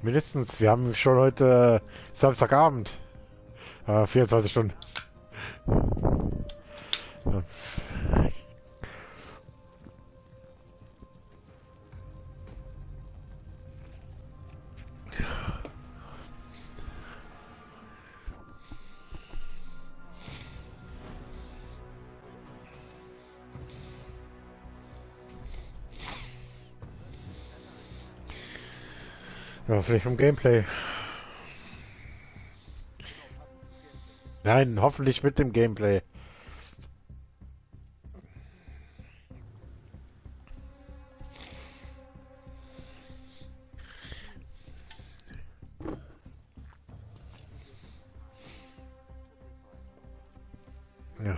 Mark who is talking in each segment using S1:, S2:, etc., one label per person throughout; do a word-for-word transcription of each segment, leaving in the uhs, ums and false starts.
S1: Mindestens. Wir haben schon heute Samstagabend. Äh, vierundzwanzig Stunden. Ja. Ja, vielleicht vom Gameplay. Nein, hoffentlich mit dem Gameplay. Ja.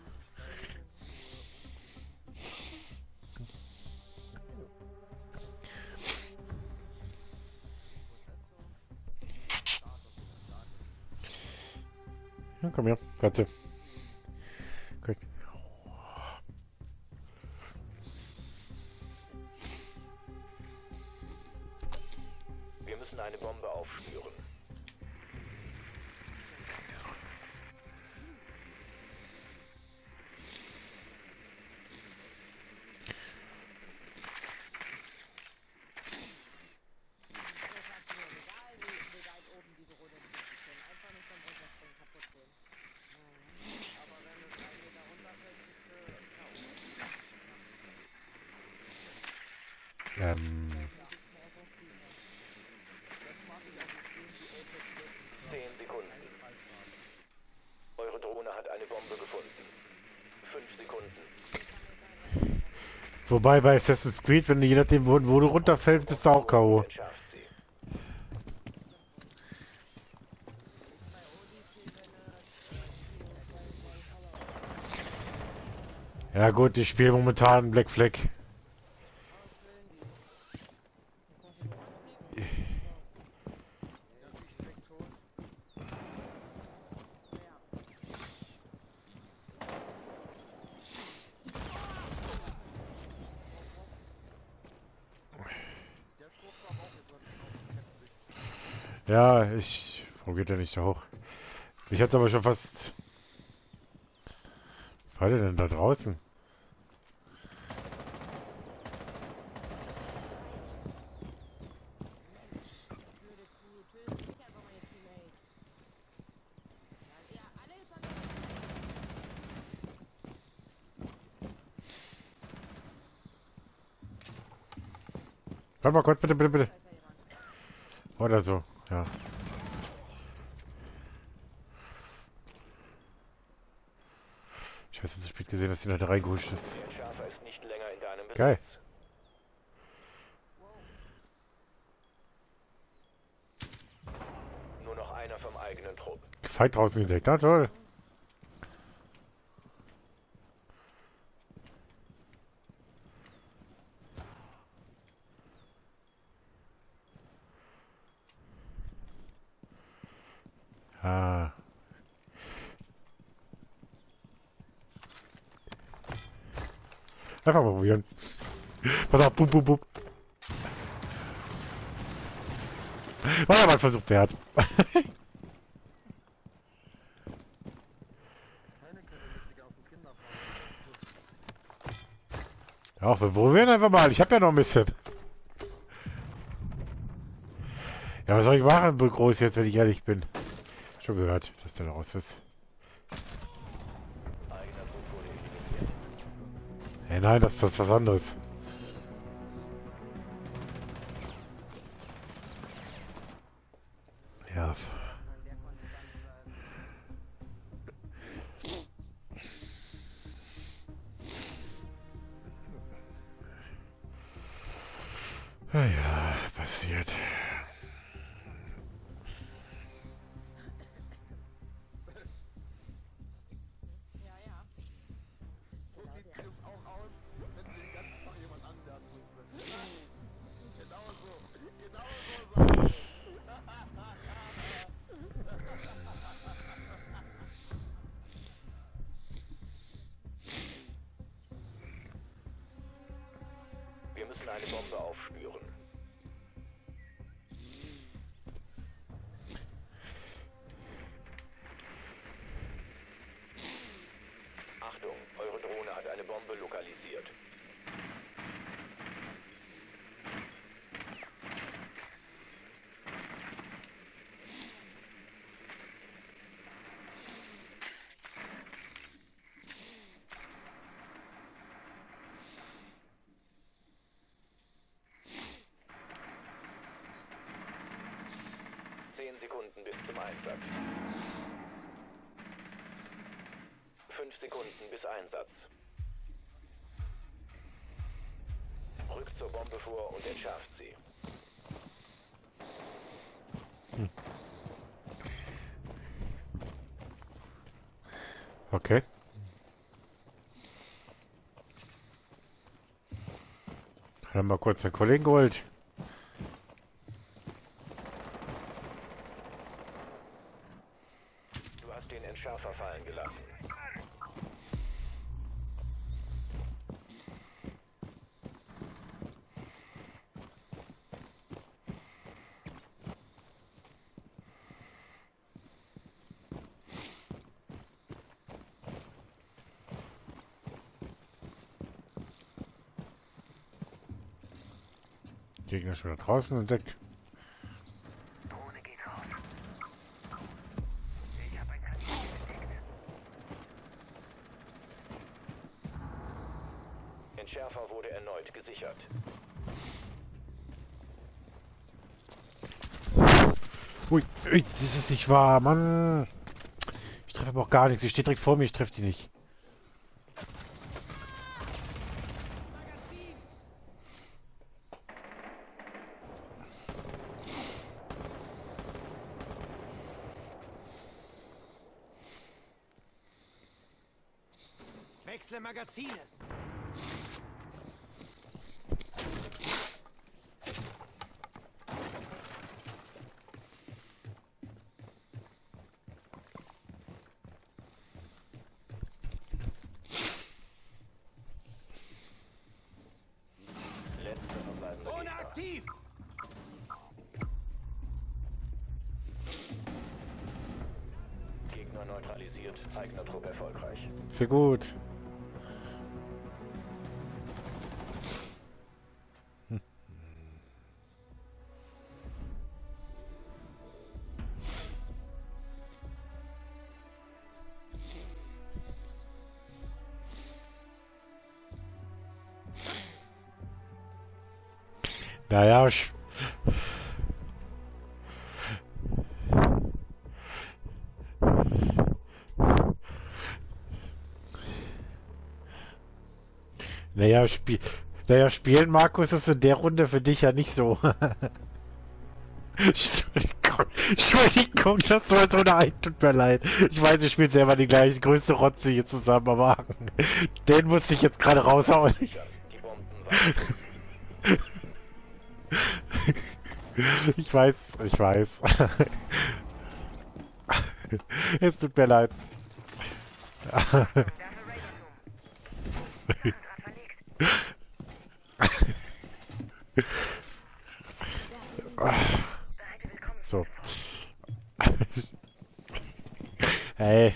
S1: Ja, komm her, Katze. Gut.
S2: Wir müssen eine Bombe aufspüren.
S1: Ähm.
S2: Zehn Sekunden. Eure Drohne hat eine Bombe gefunden. Fünf Sekunden.
S1: Wobei bei Assassin's Creed, wenn du je nachdem, wo, wo du runterfällst, bist du auch K O.
S2: Entschärft sie.
S1: Ja gut, ich spiele momentan Black Flag. Ja, ich... Wo geht der nicht da hoch? Ich hatte aber schon fast... Was war der denn da draußen? Warte mal kurz, bitte, bitte, bitte. Oder so, ja. Ich habe jetzt zu spät gesehen, dass die da reingehuscht ist.
S2: Der Entschärfer ist nicht länger in deinem Besitz.
S1: Geil.
S2: Nur noch einer vom eigenen Trupp.
S1: Feind draußen entdeckt, ah toll. Ah. Einfach mal probieren. Pass auf, bup, bup, bup. War aber ein Versuch wert. Auch wir probieren einfach mal. Ich habe ja noch ein bisschen. Ja, was soll ich machen, groß jetzt, wenn ich ehrlich bin? Schon gehört, dass der raus ist.
S2: Eigener Trupp wurde eliminiert.
S1: Hey, nein, das ist das was anderes. Ja. Ja, passiert.
S2: Wir müssen eine Bombe aufspüren. Sekunden bis zum Einsatz. Fünf Sekunden bis Einsatz. Rückt zur Bombe vor und entschärft sie.
S1: Hm. Okay. Haben wir kurz den Kollegen geholt.
S2: Du hast den Entschärfer fallen gelassen.
S1: Gegner schon da draußen entdeckt.
S3: Drohne geht raus. Ich habe ein Kandidat entdeckt.
S2: Entschärfer wurde erneut gesichert.
S1: Ui, ui, das ist nicht wahr, Mann. Ich treffe aber auch gar nichts. Sie steht direkt vor mir, ich treffe die nicht.
S3: Wechsle Magazine.
S2: Letzter verbleibender
S3: Drohne
S2: Gegner.
S3: aktiv.
S2: Gegner neutralisiert. Eigener Trupp erfolgreich.
S1: Sehr gut. Hm. Naja, ich... Naja, spiel, naja, spielen, Markus, ist in der Runde für dich ja nicht so. Entschuldigung, Entschuldigung, das war so eine tut mir leid. Ich weiß, ich spiele selber die gleiche größte Rotze hier zusammen, aber den muss ich jetzt gerade raushauen.
S2: Die Bomben waren.
S1: Ich weiß, ich weiß. Es tut mir leid. So. Hey.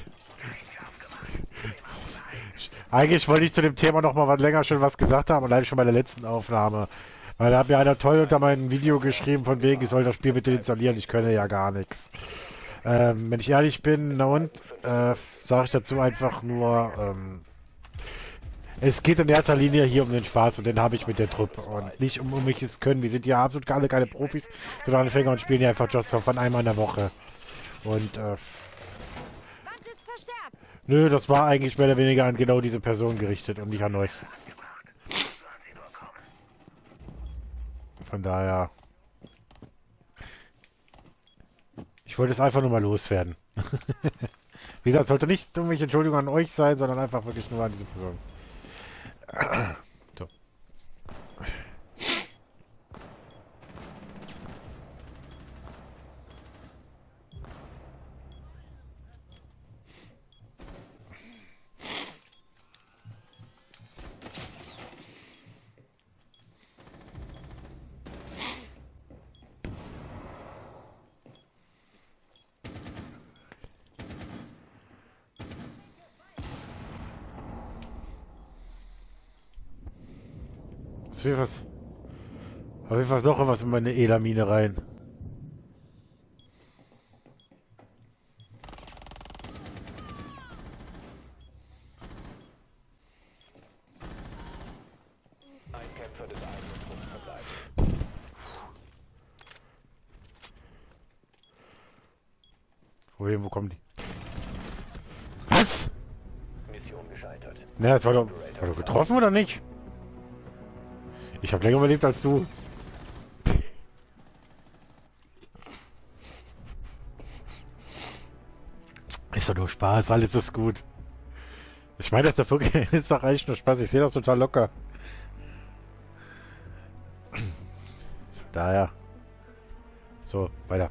S1: Eigentlich wollte ich zu dem Thema noch mal was länger schon was gesagt haben, allein schon bei der letzten Aufnahme. Weil da hat mir einer toll unter mein Video geschrieben, von wegen, ich soll das Spiel bitte installieren, ich könne ja gar nichts. Ähm, wenn ich ehrlich bin, na und, äh, sage ich dazu einfach nur, ähm, es geht in erster Linie hier um den Spaß und den habe ich mit der Truppe und nicht um, um welches Können. Wir sind ja absolut alle keine Profis, sondern Anfänger und spielen ja einfach Just for Fun einmal in der Woche. Und, äh, nö, das war eigentlich mehr oder weniger an genau diese Person gerichtet und nicht an euch. Von daher. Ich wollte es einfach nur mal loswerden. Wie gesagt, sollte nicht irgendwelche Entschuldigung an euch sein, sondern einfach wirklich nur an diese Person. So. Auf jeden Fall, auf jeden Fall noch was in meine Elamine rein.
S2: Ein Kämpfer des eigenen Trupps verbleibt.
S1: Wohin, wo kommen die? Was?
S2: Mission gescheitert.
S1: Na, das war doch, war doch getroffen oder nicht? Ich habe länger überlebt als du. Ist doch nur Spaß, alles ist gut. Ich meine, das ist doch wirklich, ist doch eigentlich nur Spaß. Ich sehe das total locker. Daher. So, weiter.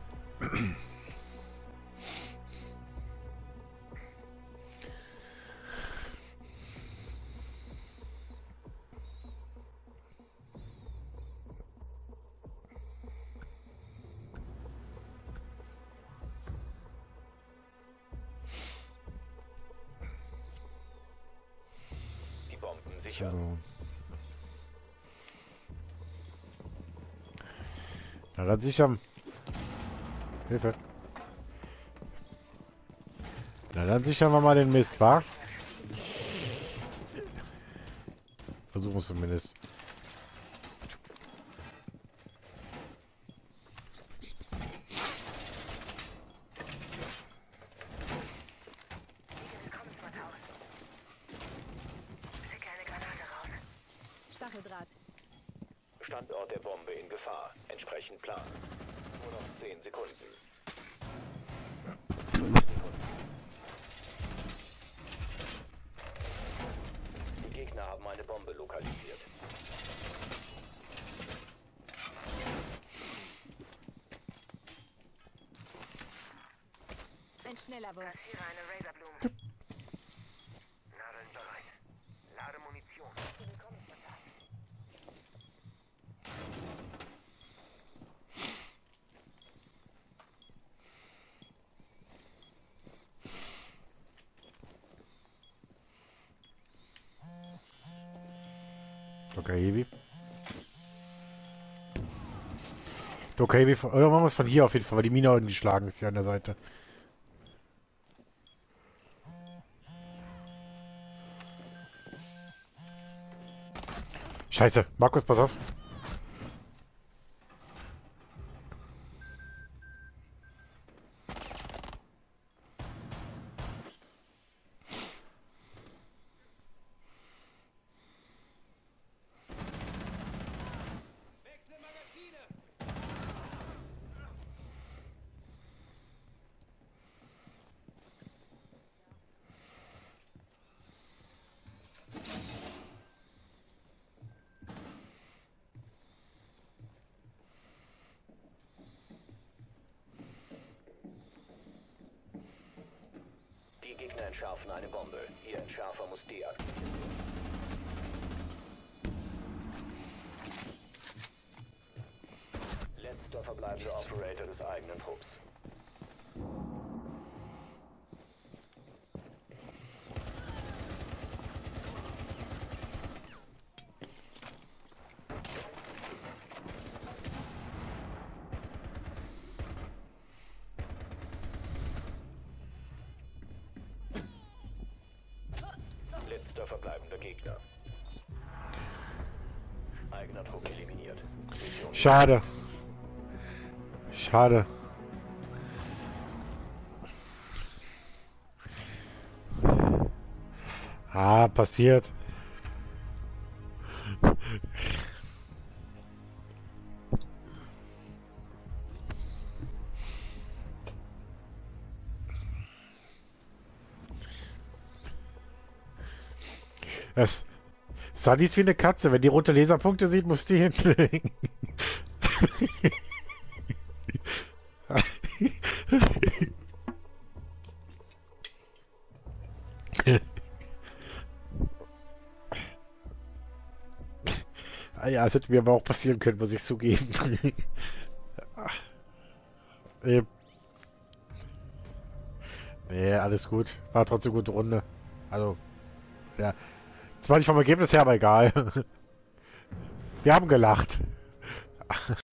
S2: Die Bomben sichern.
S1: So. Na dann sichern. Hilfe. Na dann sichern wir mal den Mist, wa? Versuchen es zumindest.
S3: Schicke eine Granate raus.
S4: Stacheldraht.
S2: Standort der Bombe in Gefahr. Entsprechend Plan. Nur noch zehn Sekunden. Die Gegner haben eine Bombe lokalisiert.
S4: Ein schneller Wurf.
S3: Platziere eine Razorblume. Nadeln bereit. Lade Munition.
S1: Okay, Heavy. Okay, Heavy. Oder machen wir es von hier auf jeden Fall, weil die Mine unten geschlagen ist hier an der Seite. Scheiße. Markus, pass auf.
S2: Die Gegner entschärfen eine Bombe. Ihr Entschärfer muss deaktiviert werden. Letzter verbleibender Operator des eigenen Trupps. Letzter verbleibender Gegner. Eigener Trupp eliminiert. Mission
S1: Schade. Schade. Ah, passiert. Es Sunny ist wie eine Katze. Wenn die rote Laserpunkte sieht, muss die hinlegen. Ah ja, es hätte mir aber auch passieren können, muss ich zugeben. Eben. Nee, alles gut. War trotzdem eine gute Runde. Also, ja. Zwar nicht vom Ergebnis her, aber egal. Wir haben gelacht.